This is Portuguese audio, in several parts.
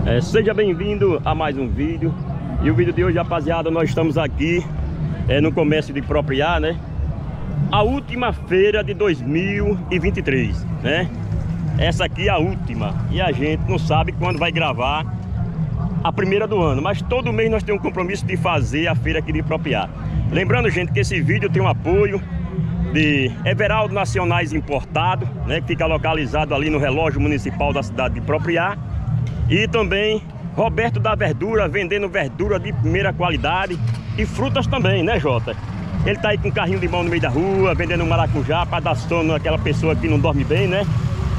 Seja bem-vindo a mais um vídeo. E o vídeo de hoje, rapaziada, nós estamos aqui no comércio de Propriá, né? A última feira de 2023, né? Essa aqui é a última. E a gente não sabe quando vai gravar a primeira do ano, mas todo mês nós temos um compromisso de fazer a feira aqui de Propriá. Lembrando, gente, que esse vídeo tem um apoio de Everaldo Nacionais Importado, né, que fica localizado ali no relógio municipal da cidade de Propriá. E também Roberto da Verdura, vendendo verdura de primeira qualidade e frutas também, né, Jota? Ele tá aí com um carrinho de mão no meio da rua, vendendo maracujá para dar sono àquela pessoa que não dorme bem, né?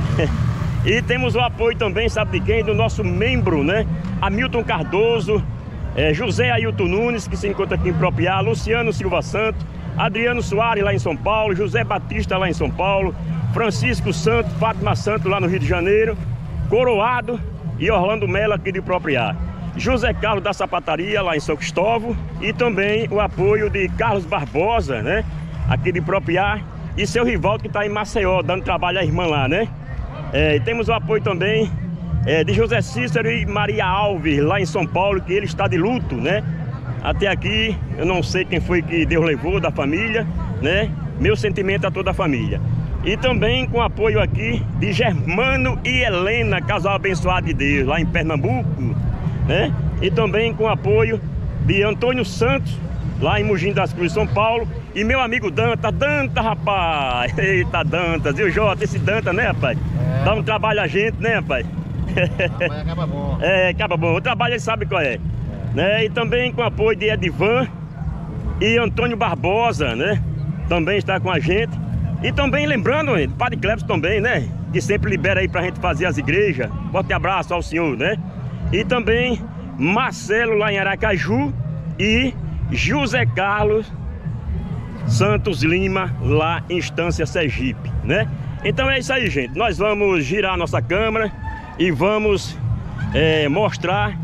E temos o apoio também, sabe de quem? Do nosso membro, né? Hamilton Cardoso, José Ailton Nunes, que se encontra aqui em Propriá, Luciano Silva Santos, Adriano Soares lá em São Paulo, José Batista lá em São Paulo, Francisco Santos, Fátima Santos lá no Rio de Janeiro, Coroado e Orlando Mello aqui de Propriá. José Carlos da Sapataria lá em São Cristóvão e também o apoio de Carlos Barbosa, né? Aqui de Propriá, e seu Rivaldo que está em Maceió, dando trabalho à irmã lá, né? E temos o apoio também de José Cícero e Maria Alves lá em São Paulo, que ele está de luto, né? Até aqui eu não sei quem foi que Deus levou da família, né? Meu sentimento a toda a família. E também com apoio aqui de Germano e Helena, casal abençoado de Deus, lá em Pernambuco, né? E também com apoio de Antônio Santos, lá em Mogi das Cruzes, São Paulo. E meu amigo Danta, rapaz! Eita, Danta, viu, Jota? Esse Danta, né, rapaz? Dá um trabalho a gente, né, rapaz? Mas acaba bom. Acaba bom. O trabalho ele sabe qual é. Né? E também com apoio de Edivan e Antônio Barbosa, né? Também está com a gente. E também lembrando, Padre Cleves também, né? Que sempre libera aí pra gente fazer as igrejas. Forte abraço ao senhor, né? E também Marcelo lá em Aracaju e José Carlos Santos Lima lá em Estância Sergipe, né? Então é isso aí, gente. Nós vamos girar a nossa câmera e vamos mostrar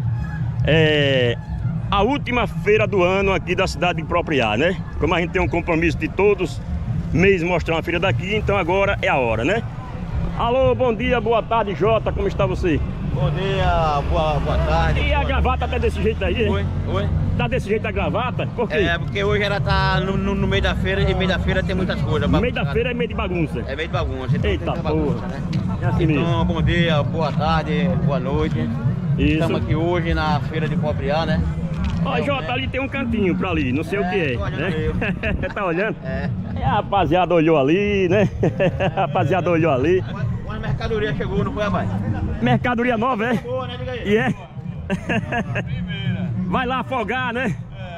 a última feira do ano aqui da cidade de Propriá, né? Como a gente tem um compromisso de todos mês mostrar uma feira daqui, então agora é a hora, né? Alô, bom dia, boa tarde, Jota, como está você? Bom dia, boa tarde. E a gravata tá desse jeito aí? Oi? Tá desse jeito a gravata? Por quê? Porque hoje ela tá no meio da feira, e meio da feira tem muitas coisas. No meio da feira é meio de bagunça. É meio de bagunça, então eita tem bagunça, porra, né? É assim então, mesmo. bom dia, boa tarde, boa noite. Isso. Estamos aqui hoje na feira de Propriá, né? Ó, Jota, ali tem um cantinho pra ali, não sei o que é, tô olhando né? Tá olhando? É. A rapaziada olhou ali, né? A rapaziada olhou ali. Uma mercadoria chegou, não foi, rapaz? Mercadoria nova, é? Chegou, né? Diga aí. E é? Vai lá afogar, né?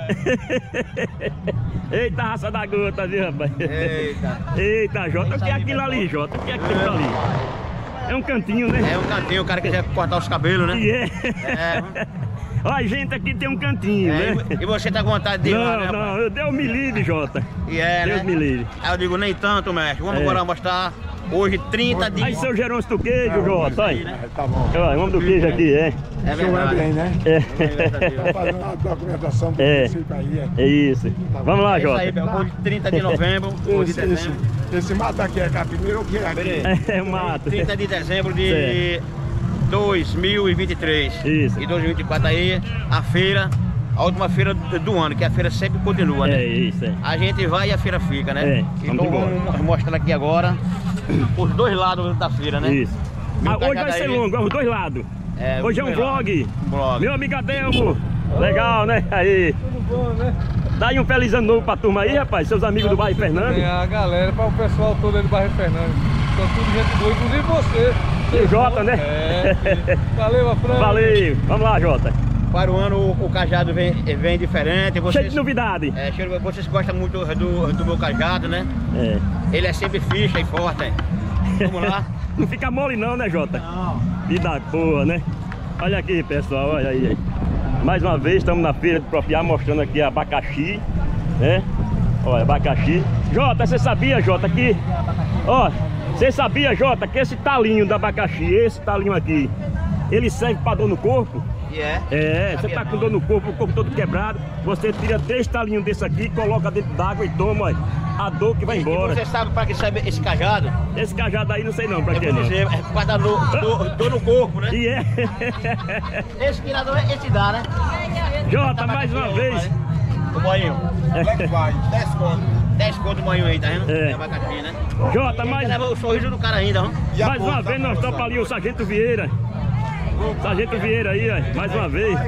Eita, raça da gota, viu, rapaz? Eita, Jota, o que é aquilo ali, Jota? O que é aquilo ali? É um cantinho, né? É um cantinho, o cara quiser cortar os cabelos, né? E é? Olha, gente, aqui tem um cantinho, né? E você tá com vontade de ir lá, né? Não, Deus me livre, Jota. Deus me livre. Aí eu digo, nem tanto, mestre. Vamos agora mostrar hoje 30 dias. Aí, seu Gerôncio do queijo, Jota, aí. Tá bom. Olha, vamos do queijo aqui, É verdade. Bem, né? Tá fazendo a documentação do município aí, É isso. Vamos lá, É isso Jota. aí, hoje 30 de novembro, hoje de dezembro. Esse mato aqui é capineiro ou o que é aqui? É mato. 30 de dezembro de 2023. Isso. E 2024 aí, a feira, a última feira do ano, que a feira sempre continua, né? É isso, é. A gente vai e a feira fica, né? Vamos Então vamos mostrar aqui agora os dois lados da feira, né? Isso. Hoje vai ser longo, os dois lados. Hoje é um vlog. Meu amigo Adelmo. Legal, né? Aí. Tudo bom, né? Dá aí um feliz ano novo pra turma aí, rapaz. Seus amigos do bairro Fernando. A galera, para o pessoal todo aí do bairro Fernando. São tudo gente boa, inclusive você. E o Jota, né? Valeu, Afran. Valeu. Vamos lá, Jota. Para o ano o cajado vem diferente. Cheio de novidade. Vocês gostam muito do meu cajado, né? Ele é sempre ficha e forte. Vamos lá. Não fica mole não, né, Jota? Não. Vida boa, né? Olha aqui, pessoal, olha aí. Mais uma vez estamos na feira de Propriá mostrando aqui abacaxi, né? Olha, abacaxi. Jota, você sabia, Jota, que... Ó, você sabia, Jota, que esse talinho do abacaxi, esse talinho aqui, ele serve para dor no corpo? Você tá com dor no corpo, o corpo todo quebrado, você tira 3 talinhos desse aqui, coloca dentro d'água e toma, olha. a dor que vai embora. E você sabe pra que serve esse cajado? Esse cajado aí não sei não, pra que não. É por causa da dor no corpo, né? E é. Esse tirador, esse dá, né? Jota, mais uma vez. O boinho. Como é que vai? 10 conto. 10 conto o boinho aí, tá vendo? É. Abacaxi, né? Jota, mais... leva o sorriso do cara ainda, ó. Mais uma vez nós topamos ali o Sargento Vieira. Sargento Vieira aí, ó. Mais uma vez.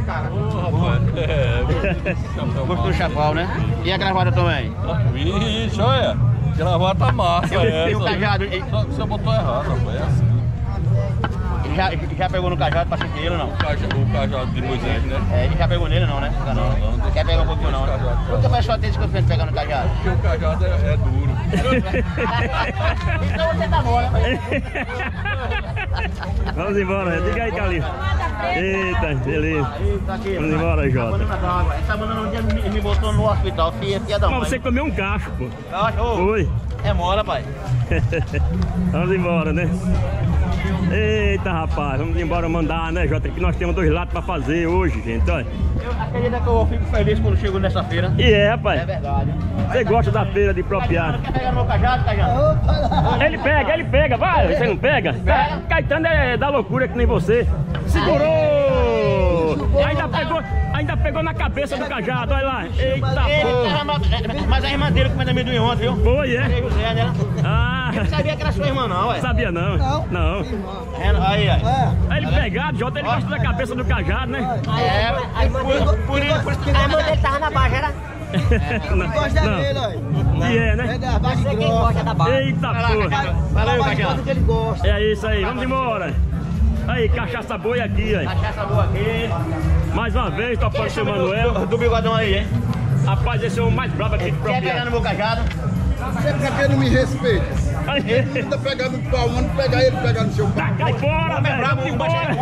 Gostou do chapéu, né? E a gravata também? Vixe, olha. Gravata massa. E o cajado? Você botou errado, rapaz. É assim. Já pegou no cajado pra sentir ele ou não? O cajado de Moisés, né? É, ele já pegou nele não, né? Não. Quer pegar um pouquinho não, né? Por que o pessoal tem desconfiança de pegar no cajado? Porque o cajado é duro. Então você tá bom, né? Vamos embora, diga aí, Calil. Eita, beleza. Tá aqui, Vamos embora, Jota. banana d'água. Essa banana um dia me botou no hospital, filha da mãe. Mas você comeu um cacho, pô. Foi. Foi. É mola, pai. Vamos embora, né? Eita, rapaz, vamos embora mandar, né, Jota? Que nós temos 2 lados pra fazer hoje, gente, olha. Acredita que eu fico feliz quando chego nessa feira? E é, rapaz. É verdade. Você gosta da feira de Propriar? Quer pegar no meu cajado, cajado? Ele pega, vai, você não pega? Caetano é da loucura que nem você. Segurou! Ainda pegou na cabeça do cajado, olha lá. Eita porra! Mas a irmã dele comendo amendoim ontem, viu? Foi, é? José, né? Ah! Eu não sabia que era sua irmã não, ué. Sabia não? Não. Aí. Aí ele pegado, Jota, ele gosta da cabeça do cajado, né? É, por isso que a irmã dele tava na baixa, era? Não. Gosta dele, olha. E é, né? Você quem gosta da barra. Eita porra! Valeu, cajado. que ele gosta. É isso aí, vamos embora. Aí, cachaça boa aqui, aí. Cachaça boa aqui. Mais uma vez, topando o seu Manuel. Do bigodão aí, hein? Rapaz, esse é o mais brabo aqui de Quer pegar Propriar. no meu cajado? Você porque não me respeita. Aí. Ele tá pegando no pau, mano, pegar ele, pegar no seu pau. Tá, cai fora, Homem velho. bravo, Vamos homem embora.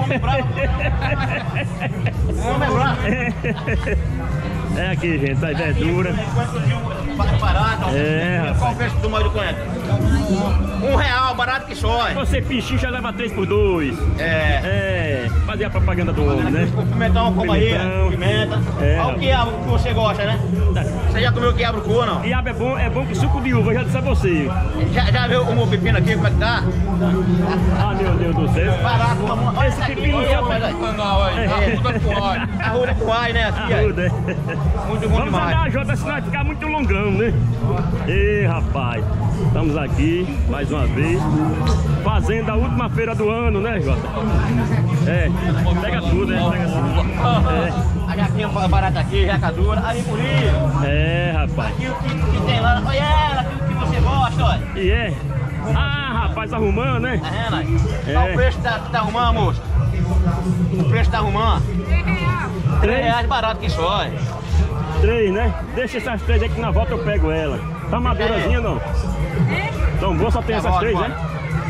Homem bravo. É aqui, gente, tá verdura. Barato, É, qual o preço do molho do coentro? R$1, barato que só. Você pichincha, leva 3 por 2. É. Fazer a propaganda do homem, né? O pimentão, como aí, Pimentão. pimenta. É. Olha o quiabo que você gosta, né? Você já comeu quiabo cru ou não? Quiabo é bom com suco de uva, eu já disse a você. Já viu o meu pepino aqui, como é que tá? Ah, meu Deus do céu. Barato, mamãe. Olha Esse aqui, pepino olha, já olha, olha. Não, aí. Arruda com óleo. Arruda com alho, né? Aqui, ó. Ajuda, é. Muito bom Vamos demais. andar, Jota, senão vai ficar muito longão, né? Ei, rapaz, estamos aqui mais uma vez fazendo a última feira do ano, né, Jota? É, pega tudo, né? Pega tudo. A jaquinha barata aqui, jaca dura, aí por isso. É, rapaz. Aqui o que tem lá, olha ela, aquilo que você gosta, olha. E é? Ah, rapaz, arrumando, né? Tá vendo aí? Qual o preço que tá arrumando, moça? O preço tá arrumando? R$3 barato que só, olha. 3, né? Deixa essas 3 aí que na volta eu pego ela. Tá madurazinha não? Então, boa, só tem essas 3, né?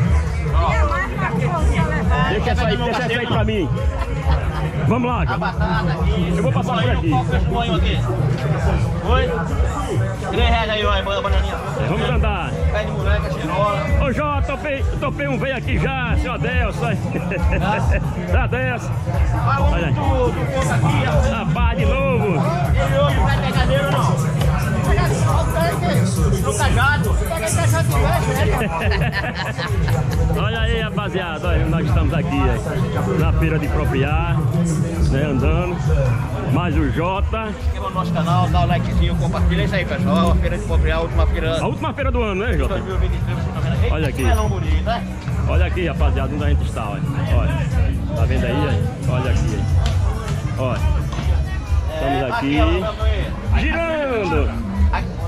Deixa essa aí pra mim. Vamos lá, A cara. batata aqui. Eu vou passar por aqui. Qual o preço do banho aqui? Oi? R$3 aí, olha, a bananinha. Vamos andar. Pé de moleque, cerola. Ô, Jota, topei um veio aqui já, seu Adelso. Adelso. Vai o Olha aí. do ponto aqui, ó. Rapaz, de novo. Ele hoje vai pegar dele ou não? No cajado. Olha aí, rapaziada, olha, nós estamos aqui na feira de Propriar, né, andando. Mais o Jota. Inscreva no nosso canal, dá o likezinho, compartilha isso aí, pessoal. A feira de Propriar, a última feira A última feira do ano, né, de Jota? 2023. Você tá vendo? Eita, Olha aqui. Que melão bonito, né? Olha aqui, rapaziada, onde a gente está, olha. Olha. Tá vendo aí, aí? Olha aqui, aí. Olha. Estamos aqui. Girando!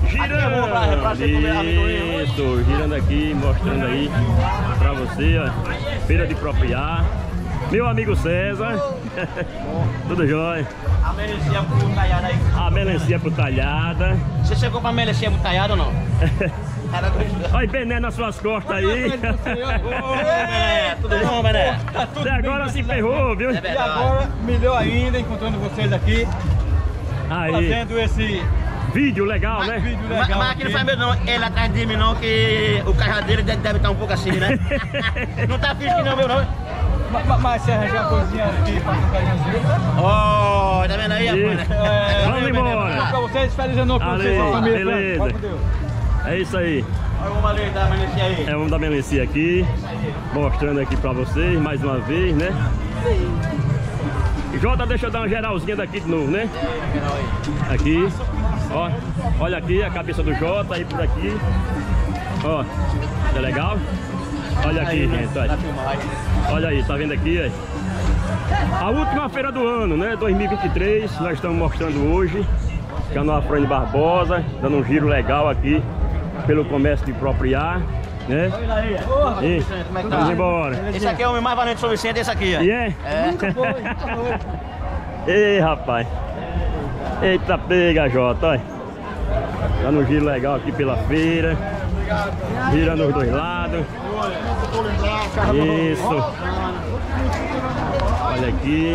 Girando! Isso, girando aqui, mostrando aí pra você, ó. Feira de Propriar. Meu amigo César. Tudo jóia? A melancia pro talhada aí. A melancia pro talhada. Você chegou pra melancia pro talhada ou não? Era gostoso. Olha Bené nas suas costas aí. Ô, Bené, tudo bom, Bené? Você agora se ferrou, viu? É E verdade. agora, melhor ainda, encontrando vocês aqui, Aí, fazendo esse vídeo legal, né? vídeo Mas legal. aqui não faz medo não, ele atrás de mim não, que o cajado dele deve estar um pouco assim, né? Não tá físico não, meu não. Mas se arranjar uma coisinha aqui pra um carinhozinho. Ó, tá vendo aí, rapaz? Vamos embora. Pra vocês, feliz ano novo pra vocês, Ale, sua família. beleza. Vai com Deus. É isso aí. Olha o homem ali da melancia aí. É o homem da melancia aqui. Mostrando aqui pra vocês mais uma vez, né? Jota, deixa eu dar uma geralzinha daqui de novo, né? Aqui, ó. Olha aqui a cabeça do Jota aí por aqui. Ó, é legal? Olha aqui, gente, olha. Olha aí, tá vendo aqui, ó? A última feira do ano, né? 2023, nós estamos mostrando hoje. Canal Afrânio Barbosa, dando um giro legal aqui pelo comércio de Propriar, né? E, Como é que tá? vamos embora. Esse aqui é o homem mais valente de São Vicente, esse aqui, ó. E é? É. Ei, rapaz. Eita, pega, Jota, olha. Tá no giro legal aqui pela feira. Girando os dois lados. Isso. Olha aqui.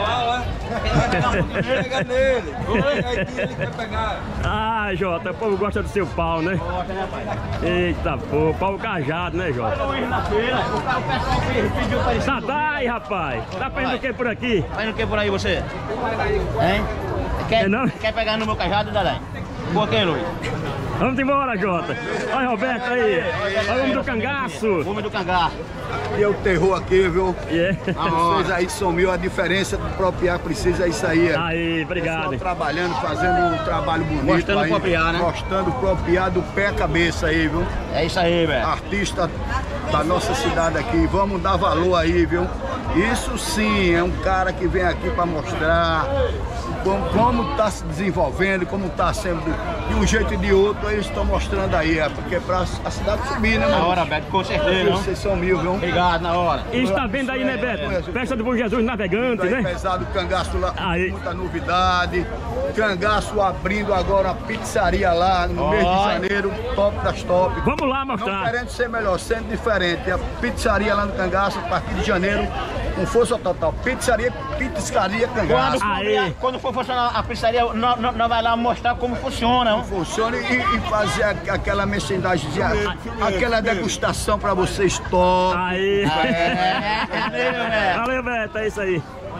Pega nele. Ele quer pegar. Ah, Jota, o povo gosta do seu pau, né? Eita, pô, pau cajado, né, Jota? Hoje na feira, o pessoal pediu para ele. Tá daí, rapaz. Tá fazendo o que por aqui? Faz o que por aí você? Hein? Quer, É não? quer pegar no meu cajado, Dalai? Por que, Luiz? Vamos embora, Jota. Olha o Roberto aí. Olha o homem do cangaço. O homem do cangaço. E o terror aqui, viu? Yeah. Vocês aí sumiu, a diferença do Propriar precisa é isso aí. Aí, obrigado. Pessoal trabalhando, fazendo um trabalho bonito. Mostrando aí, o Propriar, né? Mostrando o Propriar do pé à cabeça aí, viu? É isso aí, velho. Artista da nossa cidade aqui, vamos dar valor aí, viu? Isso sim, é um cara que vem aqui para mostrar como está se desenvolvendo, como está sendo de um jeito e de outro, eles estão mostrando aí, porque é para a cidade subir, né, Na mano? hora, Beto, com certeza. Não? Vocês são mil, viu? Obrigado, na hora. E está vendo aí, né, Beto? Festa do Bom Jesus Navegante, Aí, né? pesado, cangaço lá, Aí. muita novidade. Cangaço abrindo agora a pizzaria lá no mês de Olha. janeiro, top das top. Vamos lá Não mostrar. querendo ser melhor, sendo diferente. A pizzaria lá no Cangaço, a partir de janeiro, com força total. Pizzaria, pitiscaria, Cangaço. Aí. Quando for funcionar a pizzaria, nós vai lá mostrar como funciona. Não? Funciona e fazer aquela merchandising, aquela degustação pra vocês top. Aí. É. Valeu, Beto, é isso aí.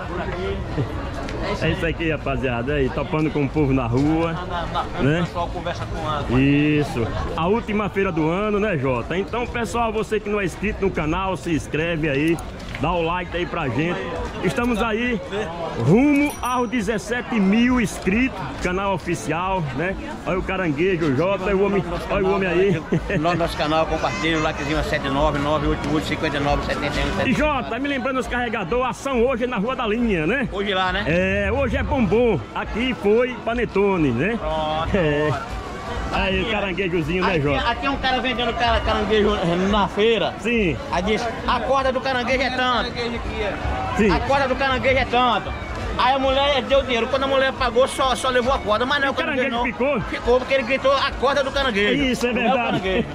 É isso aqui, rapaziada. Aí, topando com o povo na rua. Né? O pessoal conversa com a... Isso. A última feira do ano, né, Jota? Então, pessoal, você que não é inscrito no canal, se inscreve aí. Dá o like aí pra gente. Estamos aí rumo aos 17 mil inscritos, canal oficial, né? Olha o caranguejo, o Jota, olha o homem aí. Nosso canal, compartilha, o likezinho é 79988597171. E Jota, me lembrando os carregadores, ação hoje na Rua da Linha, né? Hoje lá, né? É, hoje é bombom. Aqui foi panetone, né? Pronto. É. Aí o caranguejozinho, né, Jota? Aqui é um cara vendendo caranguejo na feira. Sim, Aí diz, a corda do caranguejo é tanto. sim. A corda do caranguejo é tanto. Aí a mulher deu dinheiro. Quando a mulher pagou, só levou a corda. Mas não é o caranguejo, não. Ficou? Ficou porque ele gritou a corda do caranguejo. Isso, é Não o verdade. caranguejo.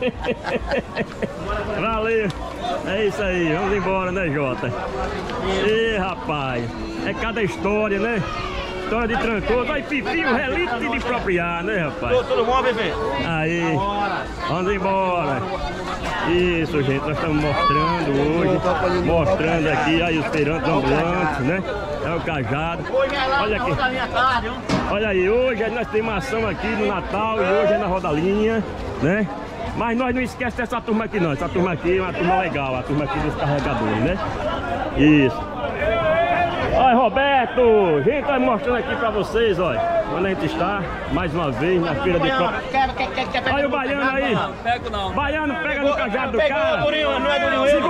Valeu. É isso aí, vamos embora, né, Jota? Ê, rapaz, é cada história, né? História de trancoso. Aí, Pipinho, relito de Propriar, né, rapaz? Tudo bom, bebê? Aí, vamos embora. Isso, gente, nós estamos mostrando hoje, mostrando aqui, aí os feirantes ambulantes, né? É o cajado. Hoje é lá Olha na aqui. outra linha tarde, viu? Olha aí, hoje nós temos ação aqui no Natal e hoje é na Rodalinha, né? Mas nós não esquecemos dessa turma aqui não, essa turma aqui é uma turma legal, a turma aqui dos carregadores, né? Isso. Olha, Roberto, gente, vai mostrando aqui pra vocês, olha, onde a gente está, mais uma vez, na feira de Propriar. Quer pegar Olha o no baiano cajado, aí. não? Pego não. Baiano, pega no cajado do Pegou, cara. Durinho, não é Durinho ele?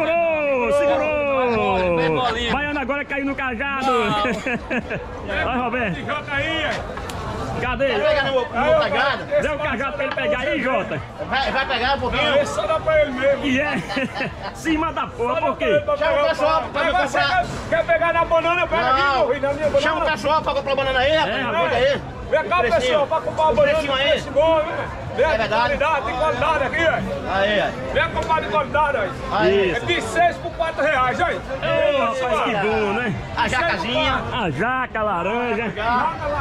Segurou! Baiano agora caiu no cajado. Olha, Roberto. Cadê? Quer pegar no cajado? Deu o cajado pra ele pegar aí, Jota. Vai pegar um pouquinho? Só dá pra ele mesmo. E é cima da porra, por quê? Chama o pessoal pra me comprar. Quer pegar na banana? Pega aqui, meu filho, na minha banana. Chama o pessoal pra comprar banana aí, rapaz. rapaz. Fica aí. Vem cá, pessoal, pra comprar uma banana. Precinho aí. Preço bom, viu? Vem É aqui, verdade. tem qualidade aqui, velho. Aí, aí. Vem comprar de qualidade aí. Aí. É de 6 por 4 reais, aí. Ô, rapaz, que bom, né? A jacazinha. A jaca, a laranja.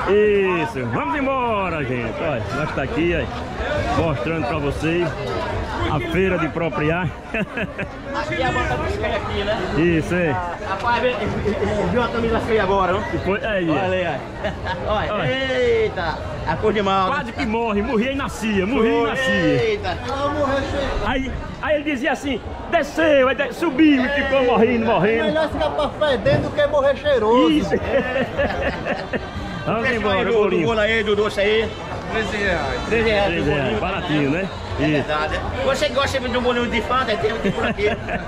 Isso. Vamos embora, gente. Olha, nós tá aqui, ó, mostrando pra vocês. A feira de Propriar. Aqui é a banca dos cães aqui, né? Isso, é. Rapaz, viu a camisa feia agora, não? Foi, aí, Olha ali, olha. Olha. Eita, a cor de mal. Quase que morria e nascia, morria e nascia. Eita. Aí ele dizia assim, desceu, aí subiu e ficou morrendo. Melhor ficar pra fedendo do que morrer cheiroso. Isso. Vamos embora, do bolinho. bolo aí, do doce aí. 13 reais. 13 reais. 13 reais, baratinho, né? É verdade. Você gosta de um bolinho de fanta? Tem por aqui.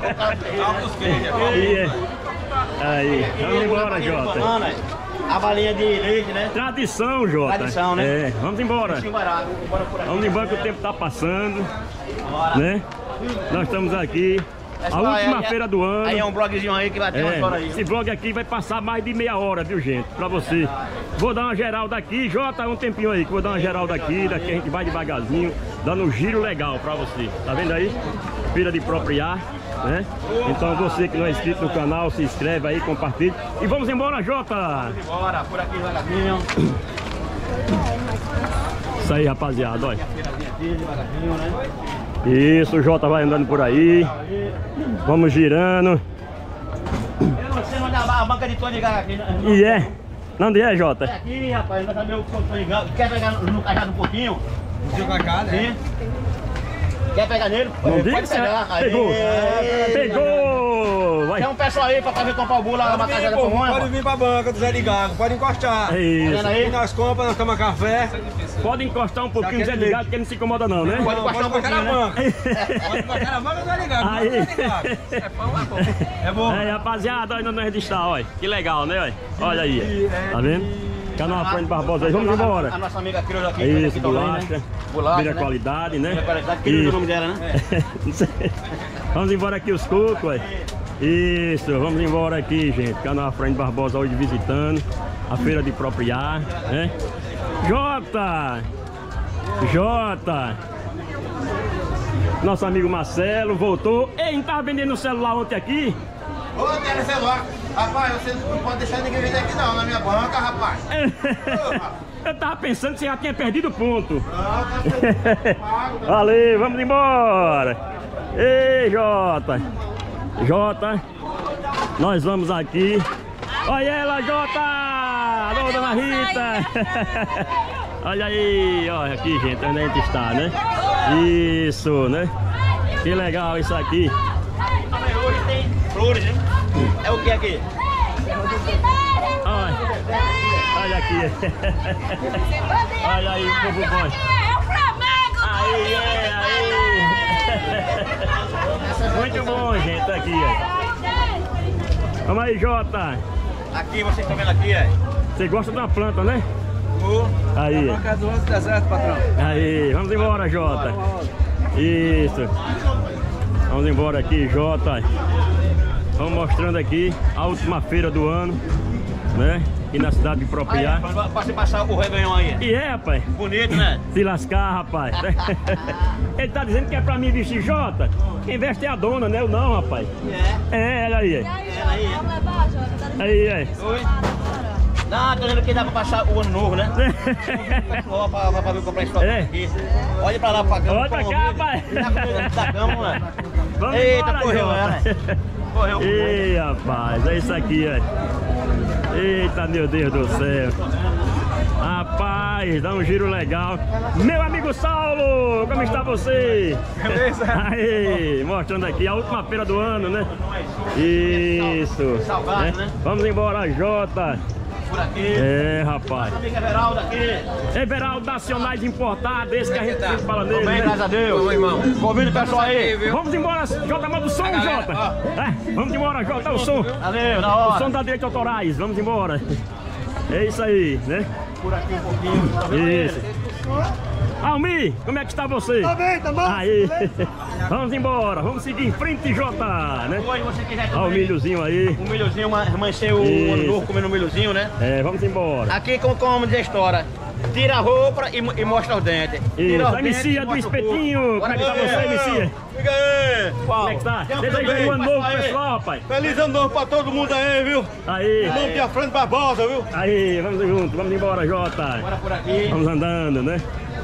Aí, vamos embora, Jota. A balinha de leite, né? Tradição, Jota. Tradição, né? É, vamos embora. Barato. Bora por aqui. Vamos embora que o tempo tá passando, Bora. né? Nós estamos aqui, a última feira do ano. Aí é um blogzinho aí que vai ter uma história aí. Esse vlog aqui vai passar mais de meia hora, viu, gente? Pra você. Vou dar uma geral daqui, Jota, um tempinho aí que vou dar uma geral daqui a gente vai devagarzinho, dando um giro legal pra você. Tá vendo aí? Feira de Propriar, né? Então você que não é inscrito no canal, se inscreve aí, compartilha. E vamos embora, Jota! Vamos embora, por aqui devagarzinho. Isso aí, rapaziada, olha. Feirazinha aqui, devagarzinho, né? Isso, o Jota vai andando por aí. Vamos girando. Eu não sei onde é a banca de Tony Gaga aqui, né? E é? Onde é, Jota? É aqui, rapaz, nós sabemos o Tony Gaga. Quer pegar no cajado um pouquinho? Seu cacada, Sim. Quer pegar nele? Não Pode diga, pegar. pegou. Aê. Pegou! Vai. Tem um pessoal aí pra vir comprar o bolo lá na casa da pamonha. Pode vir pra banca do Zé de Gago, pode encostar. É isso. Aí nós compramos, nós tomamos café. Pode encostar um pouquinho o Zé de Gago, que ele não se incomoda não, né? Pode encostar um pouquinho, né? Pode encostar na banca do Zé de Gago. Aí. É pão, é bom. É bom. Aí, rapaziada, ainda não registrar, olha. Que legal, né? Olha, olha aí. Tá vendo? Canal Afrânio Barbosa aí, vamos embora. A nossa amiga Cruz aqui. Isso, aqui também, bolacha. né? Bolacha, Primeira né? qualidade, né? Primeira qualidade, que é o nome dela, né? Não sei. Vamos embora aqui os cocos, olha. Isso, vamos embora aqui, gente. Canal Afrânio Barbosa hoje visitando a feira de Propriar, né? Jota! Nosso amigo Marcelo voltou. Ei, não tava vendendo o celular ontem aqui? Ô, tem celular. Rapaz, você não pode deixar ninguém vender aqui não, na minha banca, rapaz. Eu tava pensando que você já tinha perdido o ponto. Não, tá pago. Valeu, vamos embora. Ei, Jota, nós vamos aqui. Olha ela, Jota! Alô, dona Rita! Olha aí, olha aqui, gente, onde a gente está, né? Isso, né? Que legal isso aqui. Mas hoje tem flores, né? É o que aqui? Olha aqui. Olha aí, o povo bom. É o Flamengo! Aí. Muito bom, gente, tá aqui, ó. Vamos aí, Jota. Aqui, vocês estão vendo aqui, é? Você gosta de uma planta, né? Aí. Banca do outro deserto, patrão. Aí, vamos embora, Jota. Isso. Vamos embora aqui, Jota. Vamos mostrando aqui a última feira do ano, né? Aqui na cidade de Propriar. Pra você passar o reganhão aí. E é, rapaz. Bonito, né? Se lascar, rapaz. Ele tá dizendo que é pra mim vestir, Jota. Quem veste é a dona, né? Eu não, rapaz. É, olha aí. Vamos levar, Jota. Aí. Oi. Não, tô dizendo que dá pra passar o ano novo, né? Pessoal, pra vir comprar estoque aqui. Olha pra lá, pra cama. Olha pra cá, rapaz. Da cama, moleque. Vamos Eita, embora, correu, Jota. né? Correu. Ei, rapaz, é isso aqui, ó. Eita, meu Deus do céu. Rapaz, dá um giro legal. Meu amigo Saulo, como está você? Beleza? Aí, mostrando aqui a última feira do ano, né? Isso. Salgado, né? Vamos embora, Jota. Por aqui. É, rapaz. Amiga Everaldo aqui. Everaldo Nacionais Importados, esse que a gente sempre fala nele, Bem, né? graças a Deus. Oi, irmão. Convido o pessoal aí. Vamos embora, Jota, manda o som, Jota. É, vamos embora, Jota, o som. Valeu, na O hora. som da direita autorais, vamos embora. É isso aí, né? Por aqui um pouquinho. Isso. Almi, como é que está você? Tá bem, tá bom? Aí. Vamos embora, vamos seguir em frente, Jota, né? Hoje você quiser Olha o também. milhozinho aí. Um milhozinho, amanhecer o Isso. ano novo comendo um milhozinho, né? É, vamos embora. Aqui, como diz a história, tira a roupa e mostra os dentes. Tira Isso, os a dentes Messias e do mostra o corpo. espetinho, como é que tá você, Messias? Fica aí. Como é que tá? Deseja aí um ano novo, pessoal, rapaz. Feliz ano novo pra todo mundo aí, viu? Aí, Em nome de Afrânio Barbosa, viu? aí, vamos junto, vamos embora, Jota. Bora por aqui. Vamos andando, né?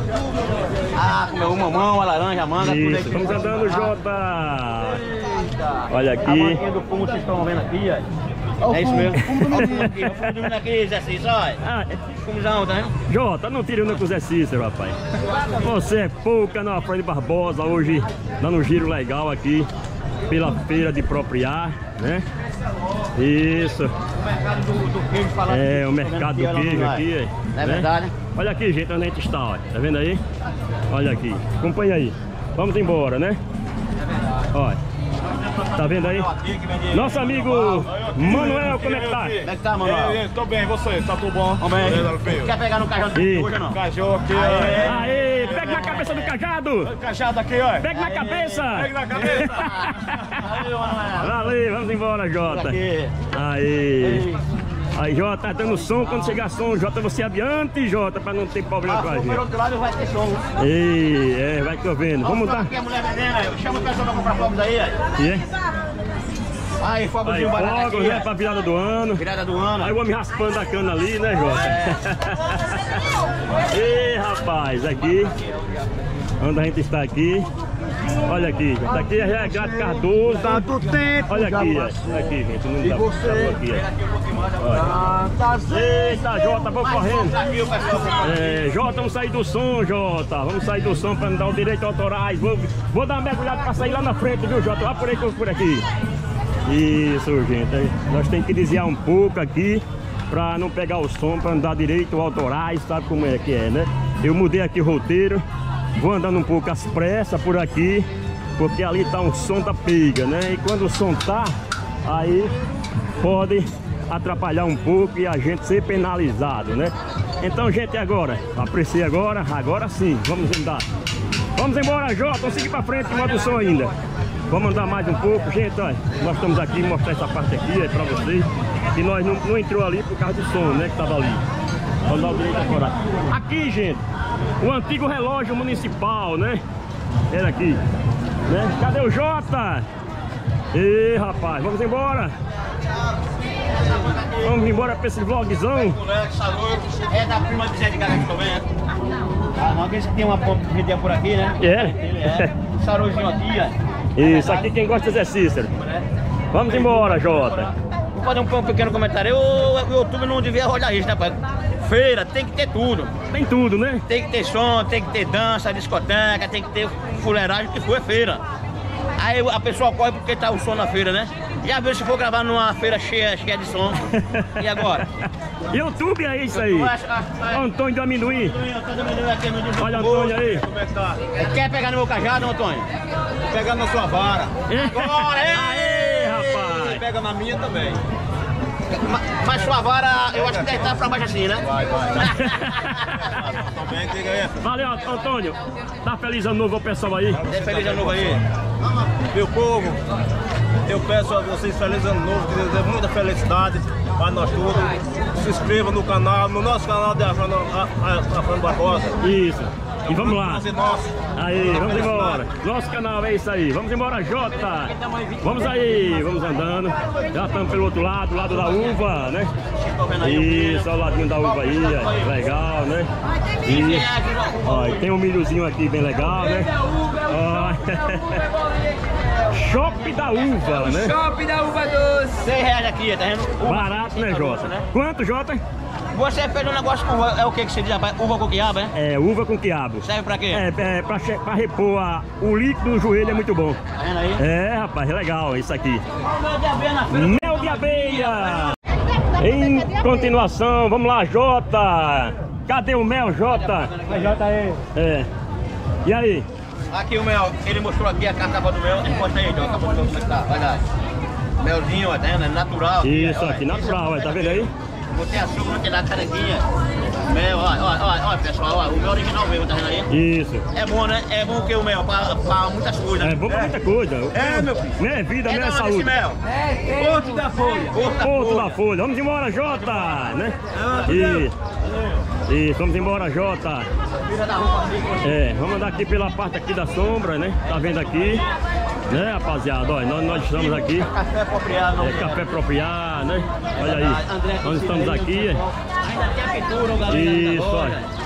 Ah, comeu o mamão, a laranja, a manga, tudo Isso, aí. vamos andando, Jota. Olha A aqui. manguinha do fumo vocês estão vendo aqui, ó. É isso mesmo. O fumo dormindo aqui, exercício, olha. Ah, Fumozão, tá vendo? Jota, não tire onda com o Zé Cícero, rapaz. Você é pouca na Alfredo Barbosa, hoje dando um giro legal aqui pela feira de Propriar, né? Isso. O mercado do queijo falando. É, o mercado do queijo aqui, Não é né? verdade? Olha aqui, gente, onde a gente está, ó. Tá vendo aí? Olha aqui. Acompanha aí. Vamos embora, né? Olha. Tá vendo aí? Nosso amigo Manuel, como é que tá? Como é que tá, mano? Tô bem, você? Tá tudo bom? Beleza, quer pegar no cajado do Ih. hoje ou não? Cachorro aqui, Aê, pega na cabeça do cajado! Cachado aqui, ó. Pega na cabeça! Pega na cabeça. Valeu, Manuel. Valeu, vamos embora, Jota. Aqui. Aí. Aí, Jota, tá dando som. Quando chegar som, Jota, você adiante, Jota, pra não ter problema com a Pelo gente. outro lado vai ter som. Ei, vai que eu vendo. Vamos dar. Aqui a mulher vendendo aí. Chama o pessoal pra comprar fogos aí, ó. E é? Aí, fogos Aí, de barato fogos, aqui, né, pra virada do ano. virada do ano. Aí o homem raspando a cana ali, né, Jota? Ei, rapaz, aqui. Onde a gente está aqui. Olha aqui, gente. Aqui é Grato Cardoso. Tanto tempo, Olha aqui, ó. Aqui, gente. Não dá aqui, ó. Eita, Jota, vou correndo. Aqui o pessoal. É, Jota, vamos sair do som, Jota. Vamos sair do som para não dar o direito autorais. Vou dar uma mergulhada para sair lá na frente, viu, Jota? Lá por aí que eu vou por aqui. Isso, gente. Aí nós temos que desviar um pouco aqui para não pegar o som, para não dar direito autorais, sabe como é que é, né? Eu mudei aqui o roteiro. Vou andando um pouco às pressas por aqui, porque ali tá um som da pega, né? E quando o som tá, aí pode atrapalhar um pouco e a gente ser penalizado, né? Então, gente, agora, aprecie agora sim, vamos andar. Vamos embora, Jota, vamos seguir pra frente, que manda o som ainda. Vamos andar mais um pouco, gente, olha, nós estamos aqui, mostrar essa parte aqui aí pra vocês, que nós não entrou ali por causa do som, né, que tava ali. Vamos dar o direito agora. Aqui, gente, o antigo relógio municipal, né? Era aqui, né? Cadê o Jota? Ê, rapaz, vamos embora. Vamos embora pra esse vlogzão. Moleque, saludo. É da prima de Zé de Gaga que tô vendo. Ah, não, aqueles que tem uma pompa que vendia por aqui, né? Ele é. Sarozinho aqui, ó. Isso, aqui quem gosta de Zé Cícero. Vamos embora, Jota. Vou fazer um pequeno comentário. O YouTube não devia olhar isso, né, pai? Feira tem que ter tudo. Tem tudo, né? Tem que ter som, tem que ter dança, discoteca, tem que ter fuleiragem, que for feira. Aí a pessoa corre porque tá o som na feira, né? Já viu se for gravar numa feira cheia de som? E agora? YouTube é isso aí. Antônio do Amendoim. Olha o Antônio aí. Como é que tá? Quer pegar no meu cajado, Antônio? Pegando na sua vara. Agora, Aê, rapaz. Pega na minha também. Mas sua vara, eu acho que deve estar pra baixo assim, né? Vai. Também, diga aí. Valeu, Antônio. Dá feliz ano novo ao pessoal aí. Feliz ano novo aí. Meu povo, eu peço a vocês feliz ano novo, que Deus dê muita felicidade para nós todos. Se inscreva no canal, no nosso canal de Afrano Barbosa. Isso. E vamos lá. Nosso. Aí, vamos embora. Nosso canal é isso aí. Vamos embora, Jota. Vamos aí, vamos andando. Já estamos pelo outro lado, lado da uva, né? Isso, olha o ladinho da uva aí, ó. Legal, né? E, ó, e tem um milhozinho aqui bem legal, né? Ó. Shopping da uva, né? Shopping da uva doce. R$6 aqui, tá vendo? Barato, né, Jota? Quanto, Jota? Você fez um negócio com uva, é o que se diz, rapaz? Uva com quiabo, é? É, uva com quiabo. Serve pra quê? Pra repor o líquido no joelho é muito bom. Tá vendo aí? É, rapaz, é legal isso aqui. Mel de abelha na feira. Mel de abelha! Em continuação, vamos lá, Jota! Cadê o mel, Jota? Jota aí. É. E aí? Aqui o mel, ele mostrou aqui a capa do mel. Encosta aí, John, a capa do mel, como é que tá? Vai lá. Melzinho, ó, tá vendo? É natural. Isso ó, aqui, natural, ó, tá vendo aí? Botei açúcar, não tem nada, canequinha. Mel, ó, pessoal, ó, o mel original mesmo, tá vendo aí? Isso. É bom, né? É bom que o mel, pra muitas coisas. É bom pra muita coisa. É, meu filho. Não é vida, não é da onde saúde. esse mel? Porto da Folha. Ponto da Folha. Vamos embora, Jota, né? Isso, vamos embora, Jota. É, vamos andar aqui pela parte aqui da sombra, né? Tá vendo aqui? Né, rapaziada? Olha, nós estamos aqui. Café apropriado. É café apropriado, né? Olha aí. Nós estamos aqui. Ainda tem a pintura, galera. Isso, olha.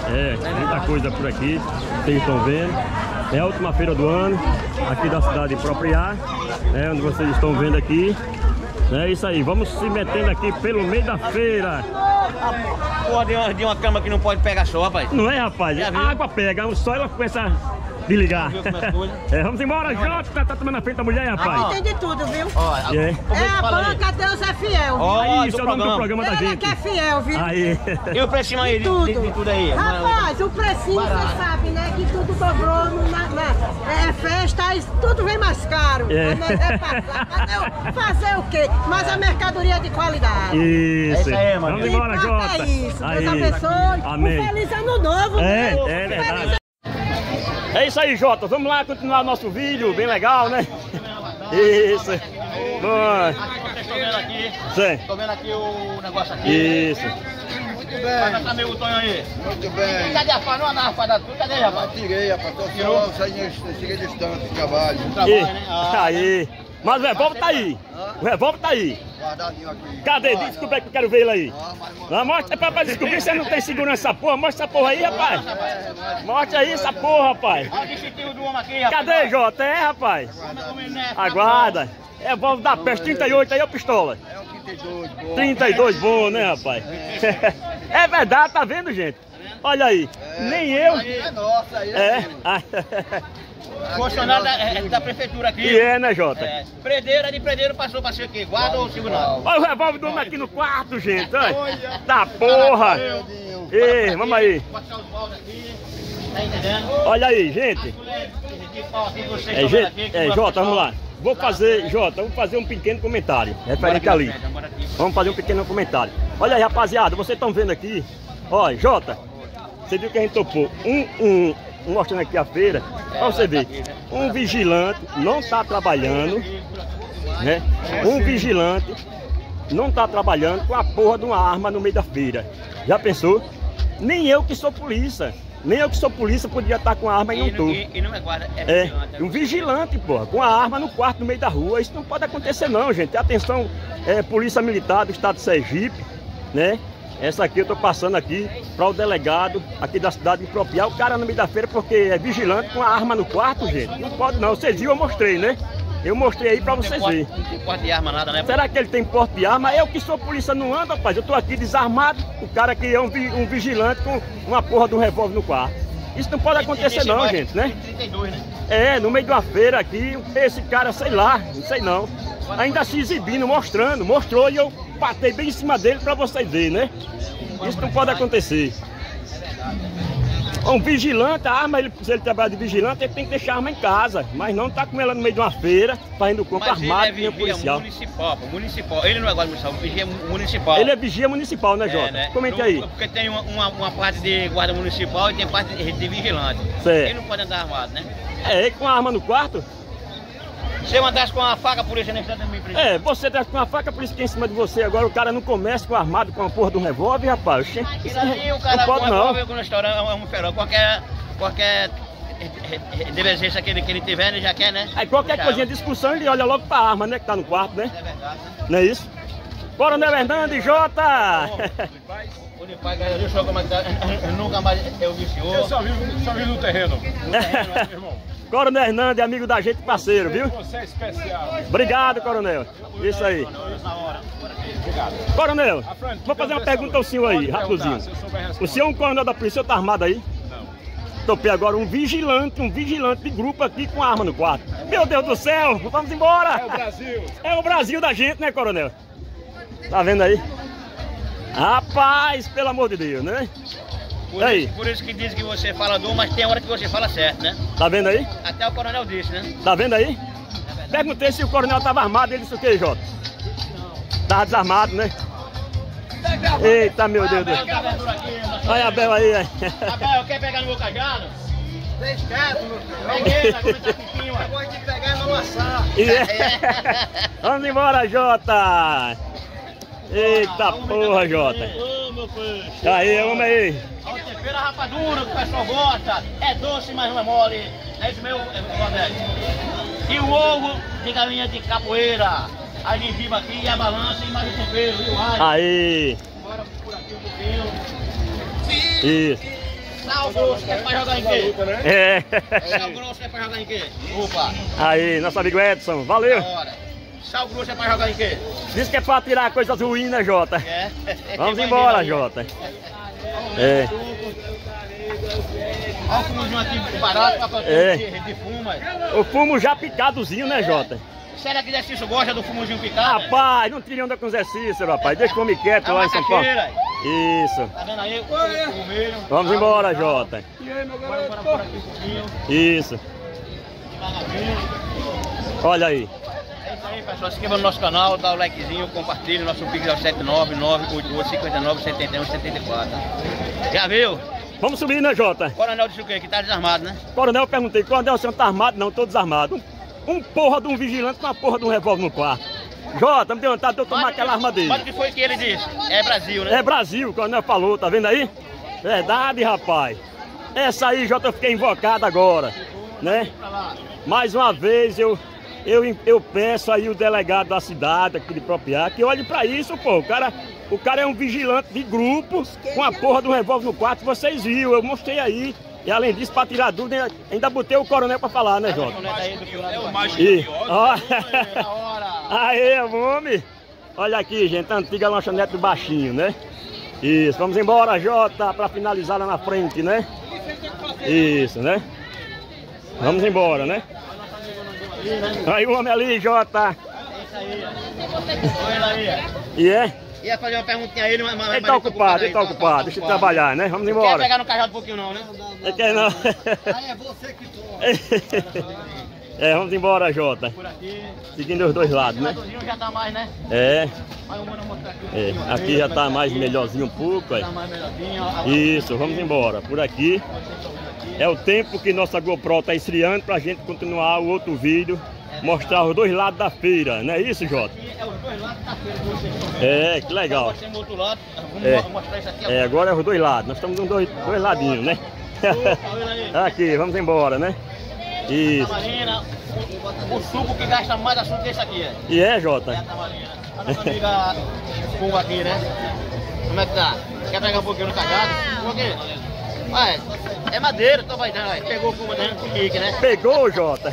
Muita coisa por aqui, vocês estão vendo. É a última feira do ano, aqui da cidade de Propriá, onde vocês estão vendo aqui. É isso aí, vamos se metendo aqui pelo meio da feira. Porra de uma cama que não pode pegar sol, rapaz. Não é, rapaz? A água pega, o sol ela começa a desligar. Vamos embora, Jota, tá tomando a frente da mulher, rapaz. Aqui tem de tudo, viu? É a banca Deus é fiel. Isso é o nome do programa da gente. Que é fiel, viu? Aí. E o precinho aí de tudo aí? Rapaz, o precinho você sabe, né? Que tudo dobrou, é festa, tudo vem mais caro. Fazer o quê? Mas a mercadoria é de qualidade. Isso. Aí, mano. Vamos embora, Jota. É isso. Deus abençoe. Amém. Um feliz ano novo. É verdade. É isso aí, Jota. Vamos lá continuar nosso vídeo, bem legal, né? Isso. Bom. Vocês estão vendo aqui? Sim. Estou vendo aqui o negócio aqui. Isso. Muito bem. Vai cantar meu Tonho aí. Muito bem. Cadê a faca? Não andava a faca tudo? Cadê, rapaz? Tirei, rapaz. Tô só cheguei distante do trabalho. Trabalho, né? Aí. Mas o revólver tá aí. O revólver tá aí. Guardadinho aqui. Cadê? Desculpa aí que eu quero ver ele aí. Não, mostra pra descobrir se não tem segurança essa porra. Mostra essa porra aí, rapaz. Mostra aí essa porra, rapaz. Olha o distintivo do homem aqui, rapaz. Cadê, Jota? Rapaz. Aguarda. É revólver da peste 38 aí, ó, pistola. É um 32, bom. 32 bom, né, rapaz? É verdade, tá vendo, gente? Olha aí. Nem eu. É nossa, aí Funcionário da prefeitura aqui. E é, né, Jota? Predeira de predeiro passou pra ser o quê? Guarda ou segurança? Olha o revólver do homem aqui no quarto, gente. Olha. Tá porra. Ei, vamos aí. Passar os baldes aqui. Tá entendendo? Olha aí, gente. Jota, vamos lá. Vou fazer um pequeno comentário referente ali. Vamos fazer um pequeno comentário. Olha aí, rapaziada, vocês estão vendo aqui. Olha, Jota, você viu que a gente topou mostrando aqui a feira, pra você ver, um vigilante não tá trabalhando, né? Um vigilante não tá trabalhando com a porra de uma arma no meio da feira. Já pensou? Nem eu que sou polícia podia estar com a arma e não tô. E não é guarda, um vigilante, porra, com a arma no quarto no meio da rua. Isso não pode acontecer não, gente. Atenção, Polícia Militar do Estado de Sergipe, né? Essa aqui eu tô passando aqui para o delegado aqui da cidade de Propriá, o cara no meio da feira porque é vigilante com a arma no quarto, gente. Não pode não, vocês viram, eu mostrei, né? Eu mostrei aí pra vocês verem. Não tem porte de arma nada, né? Será que ele tem porte de arma? Eu que sou polícia não ando, rapaz. Eu tô aqui desarmado, o cara aqui é um vigilante com uma porra de um revólver no quarto. Isso não pode acontecer não, gente, né? 32, né? No meio de uma feira aqui, esse cara, sei lá, não sei não. Ainda se exibindo, mostrou e eu batei bem em cima dele pra vocês verem, né? Isso não pode acontecer. Um vigilante, a arma, se ele trabalha de vigilante, ele tem que deixar a arma em casa, mas não tá com ela no meio de uma feira, fazendo compra armado com policial. Municipal. Ele não é guarda municipal, vigia municipal. Ele é vigia municipal, né, Jota? Né? Comente aí. Porque tem uma parte de guarda municipal e tem parte de vigilante. Certo. Ele não pode andar armado, né? Com a arma no quarto? Se eu andasse com a faca, a polícia nem precisa me prender. Você tá com a faca, por isso que é em cima de você. Agora o cara não começa com armado com a porra de um revólver, rapaz. E o cara não pode não. No restaurante é um ferro. Qualquer divergência que ele tiver, ele já quer, né? Aí qualquer coisinha de discussão, ele olha logo pra arma, né? Que tá no quarto, né? É verdade. Não é isso? Coronel Hernandes, Jota! Unipaz, cara, viu só como é que tá? Nunca mais eu vi o senhor. Eu só vi no terreno. Irmão. Coronel Hernandes, amigo da gente, parceiro, viu? Você é especial. Obrigado, Coronel. Isso aí. Coronel, vou fazer uma pergunta ao senhor aí, rapidinho. O senhor é um coronel da polícia, o senhor tá armado aí? Não. Topei agora um vigilante de grupo aqui com arma no quarto. Meu Deus do céu, vamos embora! É o Brasil. É o Brasil da gente, né, Coronel? Tá vendo aí? Rapaz, pelo amor de Deus, né? Por isso que diz que você fala do, mas tem hora que você fala certo, né? Tá vendo aí? Até o coronel disse, né? Tá vendo aí? Perguntei se o coronel tava armado, ele disse o que, Jota? Tava desarmado, né? Eita, meu Deus do céu. Olha a Bel aí, aí. Abel, quer pegar no meu cajado? Deixa quieto, meu filho. Peguei, vai começar piquinho, ó. Depois de pegar e não amassar. Vamos embora, Jota! Eita porra, Jota! Ô, meu peixe! Aí, vamos aí! Olha o tempero, a rapadura que o pessoal gosta. É doce, mas não é mole. É isso mesmo, Roberto? E o ovo de galinha de capoeira. A gengiba aqui, e a balança e mais o tempero. E o alho. Aí! Bora por aqui um pouquinho. Isso! Sal grosso, é pra jogar em quê? É. Sal grosso é pra jogar em quê? Opa. Aí, nosso amigo Edson, valeu. Sal grosso é pra jogar em quê? Diz que é pra tirar coisas ruins, né, Jota? É. Vamos embora, Jota. É. Olha o fumozinho aqui barato pra fazer de fumo. O fumo já picadozinho, né, Jota? Será que Zé gosta do fumozinho picado? Rapaz, não tira onda com Zé Cícero, rapaz. Deixa comer quieto lá em São Paulo. Isso. Tá vendo aí? O vermelho. Vamos embora, Jota. E aí, meu garoto? Bora por aqui um pouquinho. Isso. Devagarzinho. Olha aí. É isso aí, pessoal. Se inscreva no nosso canal, dá o likezinho, compartilha. Nosso Pix é o 79988597174. Já viu? Vamos subir, né, Jota? Coronel disse o quê? Que tá desarmado, né? Coronel, eu perguntei, Coronel, o senhor tá armado? Não, tô desarmado. Um porra de um vigilante com uma porra de um revólver no quarto. Jota, me deu vontade de eu tomar aquela arma dele. Mas o que foi que ele disse? É Brasil, né? É Brasil, o Coronel falou, tá vendo aí? Verdade, rapaz. Essa aí, Jota, eu fiquei invocado agora, né? Mais uma vez eu peço aí o delegado da cidade aqui de Propriá que olhe pra isso, pô. O cara é um vigilante de grupo com a porra do revólver no quarto, vocês viram, eu mostrei aí. E além disso, pra tirar dúvida, ainda botei o coronel pra falar, né, Jota? É o mais Aê, homem! Olha aqui, gente, a antiga lanchonete do Baixinho, né? Isso, vamos embora, Jota, pra finalizar lá na frente, né? Isso, né? Vamos embora, né? Aí o homem ali, Jota. E é? Ia fazer uma perguntinha a ele, mas ele tá ocupado, deixa ele trabalhar, né? Vamos embora. Não quer pegar no cajado um pouquinho não, né? Ele quer não. Aí é você que toma. É, vamos embora, Jota. Por aqui. Seguindo os dois lados, né? Já tá mais, né? É. Mas eu vou mostrar aqui. É, aqui já tá mais melhorzinho um pouco, aí. Tá mais melhorzinho, ó. Isso, vamos embora. Por aqui é o tempo que nossa GoPro tá esfriando pra gente continuar o outro vídeo, mostrar os dois lados da feira, não é isso, Jota? É os dois lados da feira que vocês estão vendo. É, que legal. Nós temos outro lado, vamos mostrar isso aqui. É, agora é os dois lados, nós estamos nos dois ladinhos, né? Aqui, vamos embora, né? Isso. Tamarina, o suco que gasta mais açúcar que esse aqui, é. E é, Jota? É a tamarina. A nossa amiga Fungo aqui, né? Como é que tá? Quer pegar um pouquinho no cajado? Por quê? Vai, é madeira, então vai, pegou o fumo dentro do pique, né? Pegou, Jota?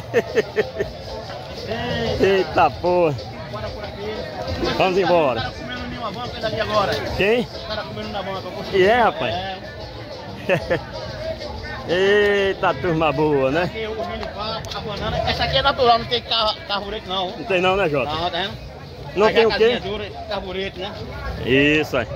Eita porra. Bora por aqui. Vamos embora. O cara comendo nenhuma banca dali agora. Quem? O cara comendo na banca. E é, rapaz? É. Eita, turma boa, né? Aqui o milho, a banana. Essa aqui é natural, não tem carburete não. Não tem não, né, Jota? Não, tá vendo? Não tem o quê? Dura, carburete, né? Isso, aí.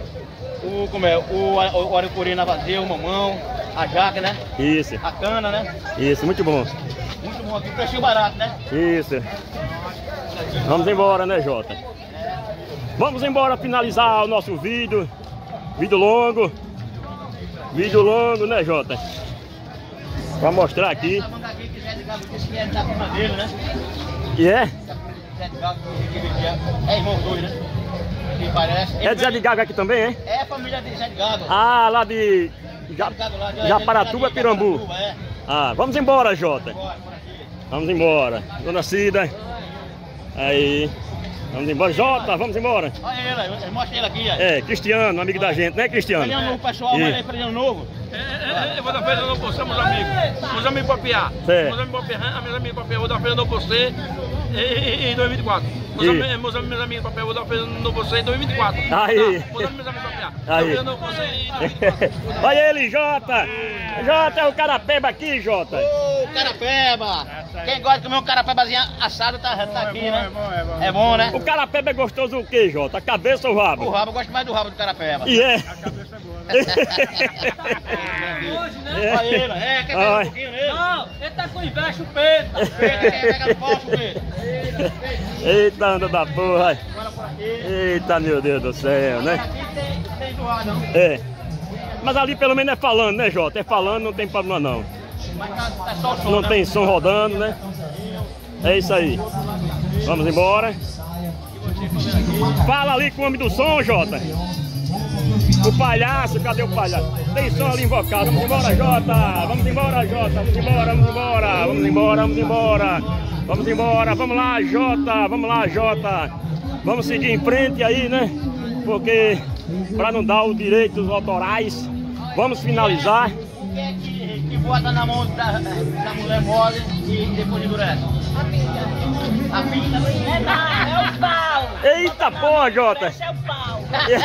O aricuri na vazia, o mamão, a jaca, né? Isso, A cana, né? isso, muito bom. Muito bom aqui, precinho barato, né? Isso. Vamos embora, né, Jota? Vamos embora finalizar o nosso vídeo. Vídeo longo. Vídeo longo, né, Jota? Pra mostrar aqui. Essa manga aqui que Zé de Gago disse que é da prima dele, né? E é? Zé de Gago que vendia. É irmão dois, né? Que parece. É de Zé de Gago aqui também, é? É a família de Zé de Gago. Ah, lá de Japaratuba, Pirambu. É. Ah, vamos embora, Jota. Bora, por aqui. Vamos embora. Dona Cida. Aí. Vamos embora. Jota, vamos embora. Olha ele, mostra ele aqui, ó. É, Cristiano, amigo da gente, né, Cristiano? Feliz ano novo, pessoal, mas aí, feliz ano novo. Eu vou dar feliz ano novo pra você, meus amigos. Meus amigos Papiá. Certo. Meus amigos Papiá, meus amigos Papiá, vou dar feliz ano novo pra você em 2024. Meus amigos Papiá, vou dar feliz ano novo pra você em 2024. Aí. Tá? Meus amigos Papiá. Aí. Feliz ano novo pra você em 2024. Olha ele, Jota. Jota é o carapeba aqui, Jota. Ô, carapeba. Quem gosta de comer um carapebazinho assado tá aqui, né? É bom, né? O carapeba é gostoso o quê, Jota? A cabeça ou o rabo? O rabo, eu gosto mais do rabo do carapeba. E é? Olha ele, quer pegar um pouquinho nele? Não, ele tá com inveja, chupeta. Quer pegar no pau, chupeta? Eita, anda da porra. Bora por aqui. Eita, meu Deus do céu, né? Aqui tem doar, não. É. Mas ali pelo menos é falando, né, Jota? É falando, não tem problema não. Mas tá só o som, Não né? tem som rodando, né? É isso aí. Vamos embora. Fala ali com o homem do som, Jota. O palhaço, cadê o palhaço? Tem som ali invocado. Vamos embora, Jota. Vamos embora, Jota. Vamos embora, vamos embora. Vamos embora, vamos embora. Vamos embora. Vamos lá, Jota. Vamos lá, Jota. Vamos seguir em frente aí, né? Porque para não dar os direitos autorais, vamos finalizar. que bota na mão da mulher mole e depois endurece? A pinga. A pinga? É o pau. Eita porra, Jota! Esse é o pau. Você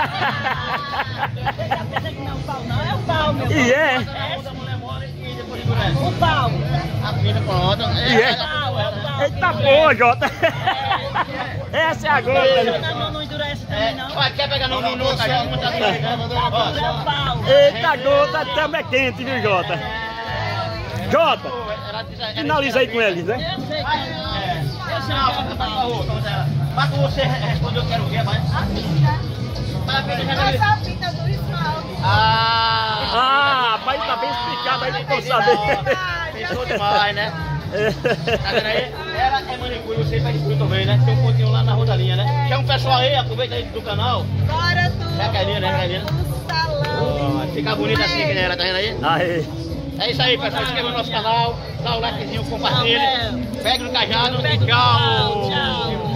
já pensa que não é o pau, não? É o pau, meu. E é? Na mão da mulher mole e depois endurece. O pau. A pinga pronto. E é? É o pau. Eita porra, Jota! Essa é a gota! Na mão não endurece também, não. Vai, quer pegar no tá junto, tá É o pau. Eita gota, também é quente, viu, Jota? Jota, finaliza aí com eles, né? Eu sei que é. Eu sei Não, que é o tá com a pau. roupa, mas você respondeu, eu quero o quê, vai? Essa é a pinta do esmalte. Ah, mas tá bem explicado aí pra eu saber. Pensou demais, né? Tá vendo aí? Ela é manicure, você faz manicure também, né? Tem um pontinho lá na rodalinha, né? Chama o pessoal aí, aproveita aí do canal. Bora tudo. É a Carlinha, né, Carlinha? Um salão. Fica bonita assim, que nem ela, tá vendo aí? Aí. É isso aí, pessoal. Se inscreva no nosso canal, dá o likezinho, compartilha. Pegue no cajado e tchau. Tchau.